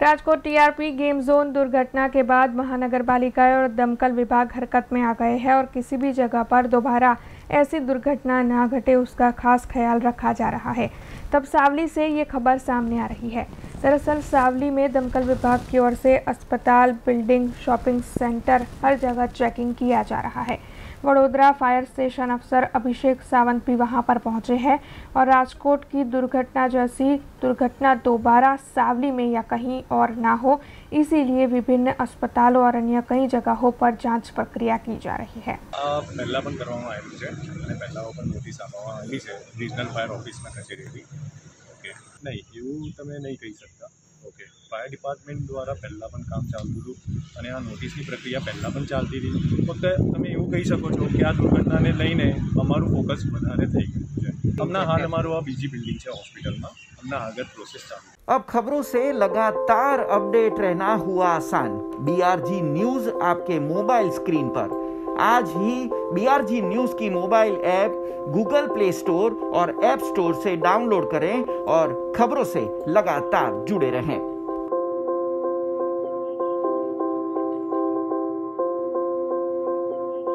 Rajkot TRP game zone दुर्घटना के बाद महानगर पालिका और दमकल विभाग हरकत में आ गए हैं और किसी भी जगह पर दोबारा ऐसी दुर्घटना ना घटे उसका खास ख्याल रखा जा रहा है। तब सावली से ये खबर सामने आ रही है। दरअसल सावली में दमकल विभाग की ओर से अस्पताल, बिल्डिंग, शॉपिंग सेंटर हर जगह चेकिंग किया जा रहा है। वडोदरा फायर स्टेशन अफसर अभिषेक सावंत भी वहां पर पहुंचे हैं और राजकोट की दुर्घटना जैसी दुर्घटना दोबारा सावली में या कहीं और ना हो, इसीलिए विभिन्न अस्पतालों और अन्य कई जगहों पर जांच प्रक्रिया की जा रही है। पहला पण કરવામાં આવ્યું છે અને પહેલા પણ નોટિસ આપવામાં આવી છે રિજનલ ફાયર ઓફિસમાં કચેરીથી। ઓકે, નહીં એવું તમે નહીં કહી શકતા। ઓકે, ફાયર ડિપાર્ટમેન્ટ દ્વારા પહેલાં પણ કામ ચાલતું હતું અને આ નોટિસની પ્રક્રિયા પહેલાં પણ ચાલતી હતી। ફક્ત તમે એવું કહી શકો છો કે આ દુર્ઘટનાને લઈને અમારું ફોકસ વધારે થઈ ગયું છે। હમણાં હાલ અમારું આ બીજી બિલ્ડિંગ છે હોસ્પિટલમાં, હમણાં આગળ પ્રોસેસ ચાલુ। अब खबरों से लगातार अपडेट रहना हुआ आसान। BRG न्यूज आपके मोबाइल स्क्रीन पर। आज ही BRG न्यूज की mobile app Google Play Store और ऐप स्टोर से डाउनलोड करें और खबरों से लगातार जुड़े रहें।